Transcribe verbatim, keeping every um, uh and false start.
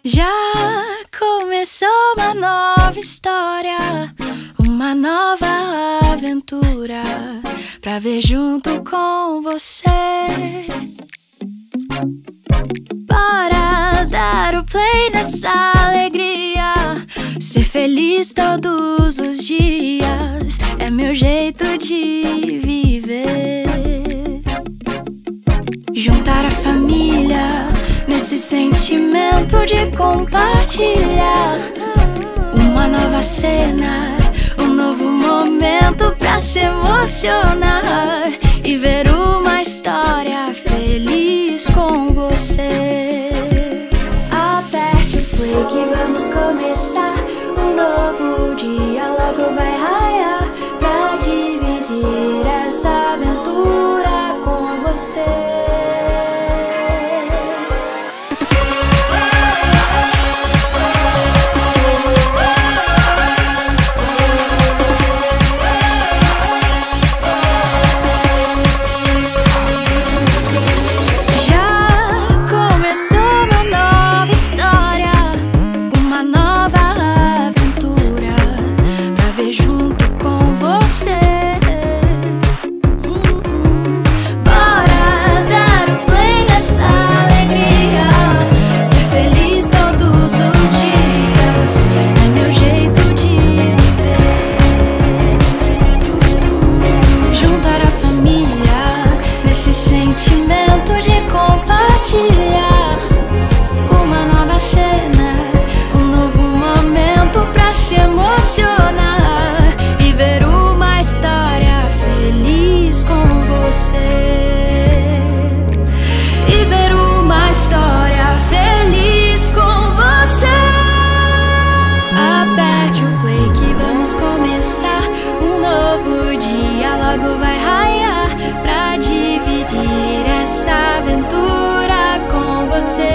Já começou uma nova história, uma nova aventura pra ver junto com você. Bora dar o play nessa alegria, ser feliz todos os dias é meu jeito de viver. Juntar a família nesse sentimento de compartilhar uma nova cena, um novo momento pra se emocionar e ver uma história feliz com você. Aperte o play que vamos começar um novo dia, logo vai raiar pra dividir essa aventura com você. Uma nova cena, um novo momento pra se emocionar e ver uma história feliz com você. E ver uma história feliz com você. Aperte o play que vamos começar um novo dia, logo vai raiar pra dividir essa aventura com você.